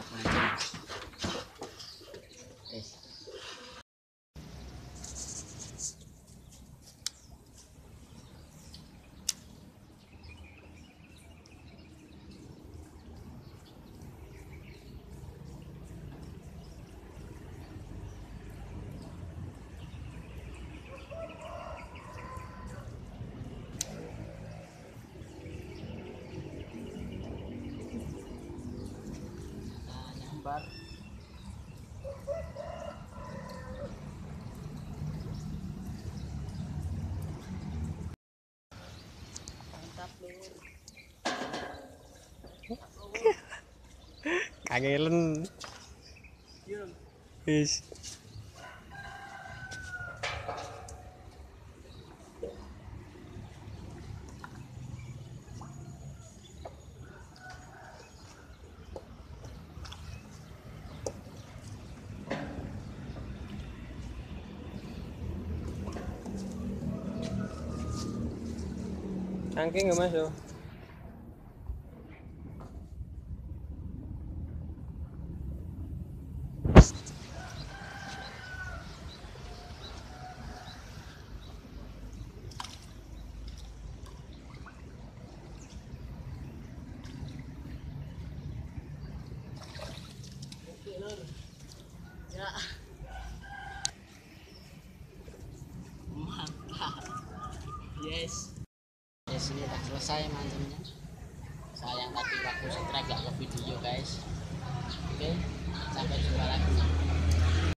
Nyambar. Mantap lur. Kagelen. Wis. Angking nggak masuk. Ya. Mantap. Yes. Yes, ini udah selesai mancingnya. Sayang tadi waktu saya agak ke video guys. Oke, sampai jumpa lagi.